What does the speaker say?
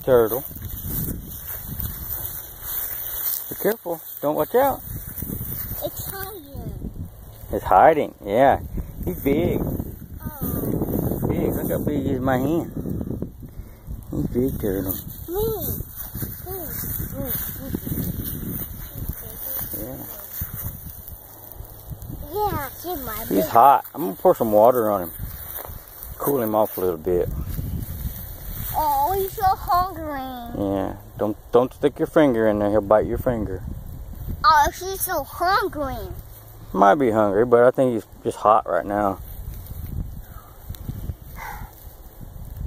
turtle. Be careful. Don't watch out. It's hiding. It's hiding. Yeah. He's big. Oh. He's big. Look how big he is in my hand. He's big turtle. Yeah. Yeah, see my big. He's hot. I'm going to pour some water on him. Cool him off a little bit. Oh, he's so hungry. Yeah. Don't stick your finger in there. He'll bite your finger. Oh, he's so hungry. Might be hungry, but I think he's just hot right now.